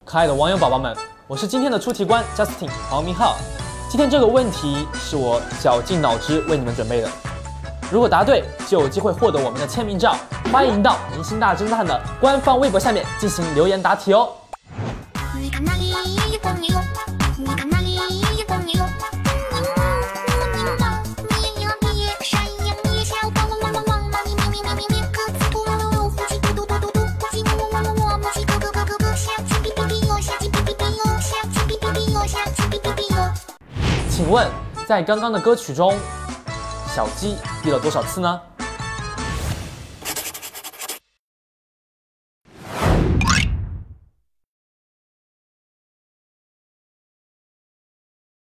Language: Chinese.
可爱的网友宝宝们，我是今天的出题官 Justin 黄明浩。今天这个问题是我绞尽脑汁为你们准备的，如果答对就有机会获得我们的签名照。欢迎到明星大侦探的官方微博下面进行留言答题哦。请问，在刚刚的歌曲中，小鸡滴了多少次呢？